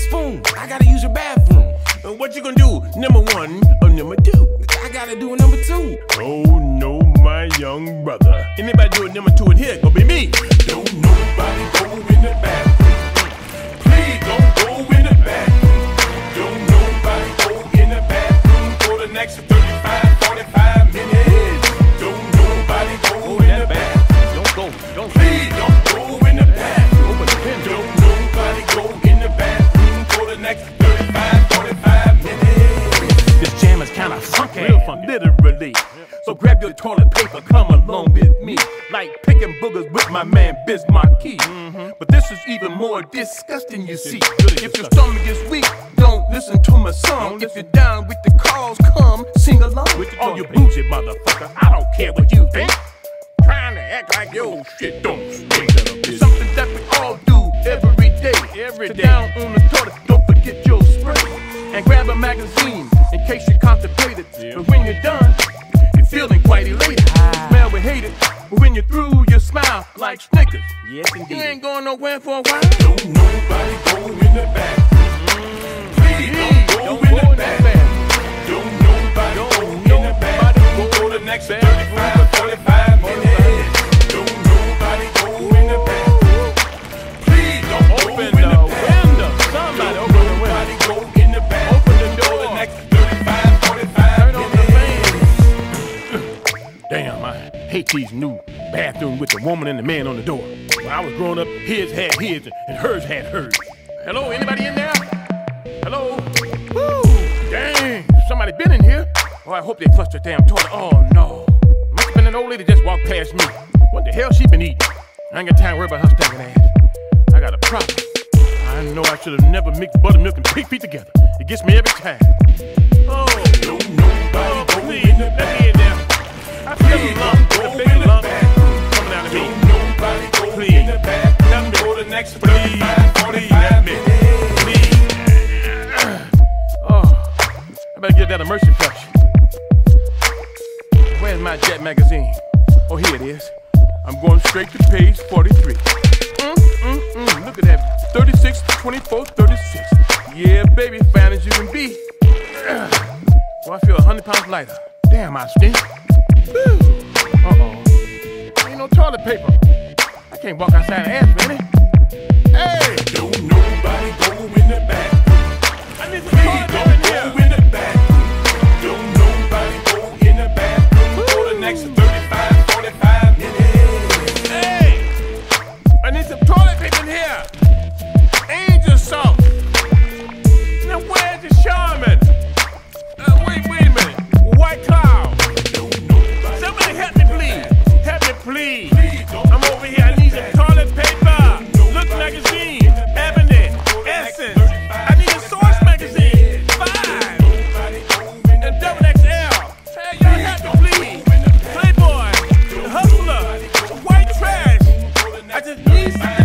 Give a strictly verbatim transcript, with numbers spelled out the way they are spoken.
Witherspoon, I gotta use your bathroom. Uh, what you gonna do? Number one or number two? I gotta do a number two. Oh no, my young brother. Anybody do a number two in here, gonna be me. Don't nobody go in the bathroom. Please don't go in the bathroom. Don't nobody go in the bathroom for the next thirty-five, forty-five minutes. Don't nobody go in the bathroom. Don't go, don't. Please don't go in the bathroom. Open the pen. Don't nobody go in the bathroom for the next thirty-five, forty-five minutes. This jam is kinda funky, real funky, literally. So grab your toilet paper, come along with me. Like picking boogers with my man Biz Marquis. Mm-hmm. But this is even more disgusting, you see. If your stomach is weak, don't listen to my song. If you're down with the cause, come sing along. With all you bougie motherfucker, I don't care what you think. Trying to act like your shit don't stink. It's something that we all do every day. Every day. Down on the toilet, don't forget your spray. And grab a magazine in case you contemplate it. Yeah. But when you're done, you're feeling quite elated. Ah. Smell we hate it, but when you're through, you smile like Snickers. Yes, indeed. You ain't going nowhere for a while. Don't nobody go in the bathroom. Mm. Please don't go, don't in, go the in the bathroom. Don't nobody don't go in nobody the bathroom. Go to the next thirty-five, forty-five minutes. Don't nobody go in the bathroom. Please don't open go in the, the window. Somebody open the window. Nobody go in the bathroom. Open the door. The next thirty-five, forty-five Turn on the fan. Damn, I hate these new bathrooms with the woman and the man on the door. When I was growing up, his had his and hers had hers. Hello, anybody in there? Hello? Woo! Dang, somebody been in here? Oh, I hope they flushed the damn toilet. Oh no. Must have been an old lady just walked past me. What the hell she been eating? I ain't got time to worry about her stinking ass. I got a problem. I know I should have never mixed buttermilk and pig feet together. It gets me every time. Oh, no, nobody oh, go please, in the let me in there. I feel a lump, a big lump coming out of me. Don't nobody go please. In the bathroom for the next thirty-five, forty-five minutes. Please. Oh, I better give that a mercy flush. Where's my Jet magazine? Oh, here it is. I'm going straight to page forty-three. Mm, mm, mm. Look at that. thirty-six, twenty-four, thirty-six. Yeah, baby, fine as you can be. Well, I feel a hundred pounds lighter. Damn, I stink. Uh-oh. Ain't no toilet paper. I can't walk outside and ask for any. Hey! Don't nobody go in the bathroom. I need some toilet paper in here. Don't go in the bathroom. Don't nobody go in the bathroom for the next thirty-five, forty-five minutes. Hey! I need some toilet paper in here. Angel salt. Now where's the shaman? Uh, wait, wait a minute. White cloud. Somebody help me, please. Help me, please. I'm over here. I need some toilet paper. Look magazine. Ebony. Essence. I need a Source magazine. Five. And double X L. Hey, y'all help me, please. Playboy. Hustler. White trash. I just need some.